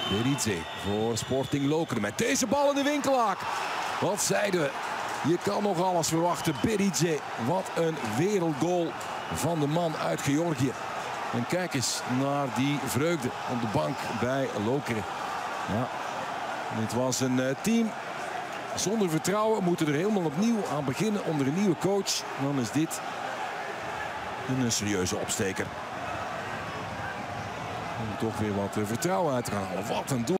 Beridze voor Sporting Lokeren met deze bal in de winkelhaak. Wat zeiden we? Je kan nog alles verwachten. Beridze, wat een wereldgoal van de man uit Georgië. En kijk eens naar die vreugde op de bank bij Lokeren. Ja, dit was een team zonder vertrouwen. Moeten er helemaal opnieuw aan beginnen onder een nieuwe coach. Dan is dit een serieuze opsteker. Om toch weer wat vertrouwen uit te gaan halen. Wat een doel.